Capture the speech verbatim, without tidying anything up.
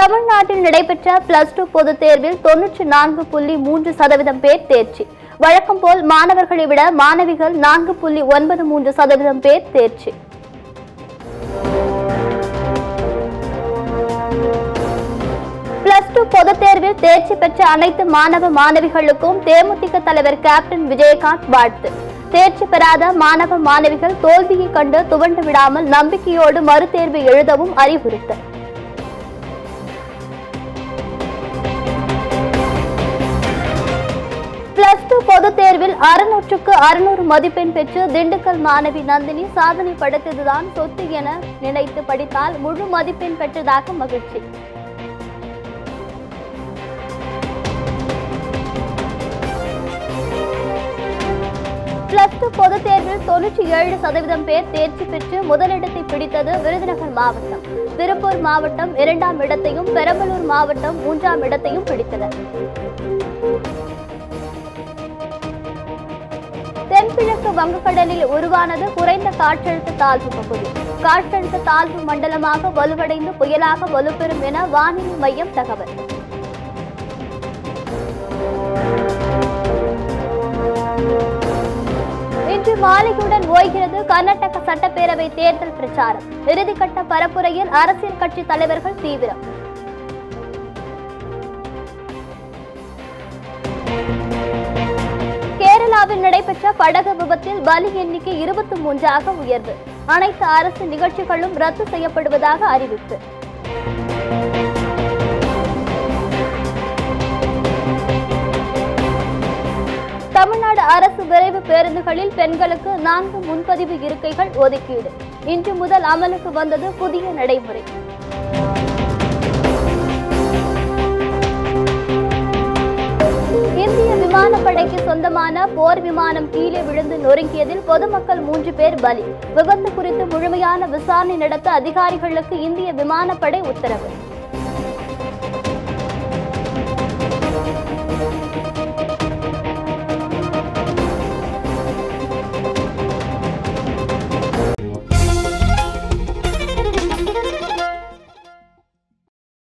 தமிழ்நாட்டில் நடைபெற்ற plus two பொதுத் தேர்வில் தொன்னூற்றி நான்கு புள்ளி மூன்று சதவீதம் பேர் தேர்ச்சி. வழக்கம் போல் மாணவர்களை விட மாணவிகள் நான்கு புள்ளி ஒன்பது மூன்று சதவீதம் பேர் தேர்ச்சி. பிளஸ் டூ பொதுத் தேர்வில் தேர்ச்சி பெற்ற அனைத்து மாணவ மாணவிகளுக்கும் தேமுதிக தலைவர் கேப்டன் விஜயகாந்த் வாழ்த்து. தேர்ச்சி பெறாத மாணவ மாணவிகள் தோல்வியை கண்டு துவண்டு விடாமல் நம்பிக்கையோடு மறுதேர்வு எழுதவும் அறிவுறுத்தல். பிளஸ் டூ பொதுத் தேர்வில் அறுநூற்றுக்கு அறுநூறு மதிப்பெண் பெற்று திண்டுக்கல் மாணவி நந்தினி சாதனை படைத்ததுதான் சொத்து என நினைத்து படித்தால் முழு மதிப்பெண் பெற்றதாக மகிழ்ச்சி. பிளஸ் டூ பொதுத் தேர்வில் தொன்னூற்றி ஏழு சதவீதம் பேர் தேர்ச்சி பெற்று முதலிடத்தை பிடித்தது விருதுநகர் மாவட்டம். திருப்பூர் மாவட்டம் இரண்டாம் இடத்தையும் பெரம்பலூர் மாவட்டம் மூன்றாம் இடத்தையும் பிடித்தன. தென்கிழக்கு வங்கக்கடலில் உருவானது குறைந்த காற்றழுத்த தாழ்வு பகுதி. காற்றழுத்த தாழ்வு மண்டலமாக வலுவடைந்து புயலாக வலுப்பெறும் என வானிலை மையம் தகவல். இன்று மாலையுடன் ஓய்கிறது கர்நாடக சட்டப்பேரவை தேர்தல் பிரச்சாரம். இறுதிக்கட்ட பரப்புரையில் அரசியல் கட்சி தலைவர்கள் தீவிரம். கேரளாவில் நடைபெற்ற படகு விபத்தில் பலி எண்ணிக்கை இருபத்தி மூன்றாக உயர்வு. அனைத்து அரசு நிகழ்ச்சிகளும் ரத்து செய்யப்படுவதாக அறிவிப்பு. தமிழ்நாடு அரசு விரைவு பேருந்துகளில் பெண்களுக்கு நான்கு முன்பதிவு இருக்கைகள் ஒதுக்கீடு. இன்று முதல் அமலுக்கு வந்தது புதிய நடைமுறை. இந்திய விமானப்படைக்கு சொந்தமான போர் விமானம் கீழே விழுந்து நொறுங்கியதில் பொதுமக்கள் மூன்று பேர் பலி. விபத்து குறித்து முழுமையான விசாரணை நடத்த அதிகாரிகளுக்கு இந்திய விமானப்படை உத்தரவு.